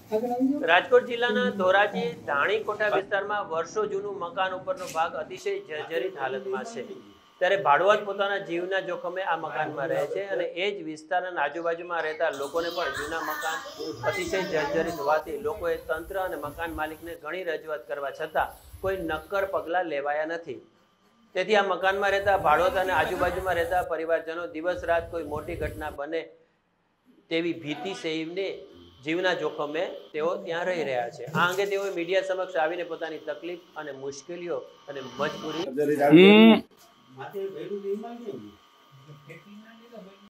રાજકોટ જિલ્લાના ધોરાજી ધાણીકોટા વિસ્તારમાં વર્ષો જૂનું મકાન ઉપરનો ભાગ અતિશય જર્જરિત હાલતમાં છે। ત્યારે ભાડુઆત પોતાના જીવના જોખમે આ મકાનમાં રહે છે અને એ જ વિસ્તારના આજુબાજુમાં રહેતા લોકોને પણ જૂના મકાન અતિશય જર્જરિત હોવાથી લોકોએ તંત્ર અને મકાન માલિકને ઘણી રજૂઆત કરવા છતાં કોઈ નક્કર પગલાં લેવાયા નથી। તેથી આ મકાનમાં રહેતા ભાડુઆત અને આજુબાજુમાં રહેતા પરિવારજનો દિવસ રાત કોઈ મોટી ઘટના બને તેવી ભીતિ સેવીને જીવના જોખમે તેઓ ત્યાં રહી રહ્યા છે। આ અંગે તેઓએ મીડિયા સમક્ષ આવીને પોતાની તકલીફ અને મુશ્કેલીઓ અને મજબૂરી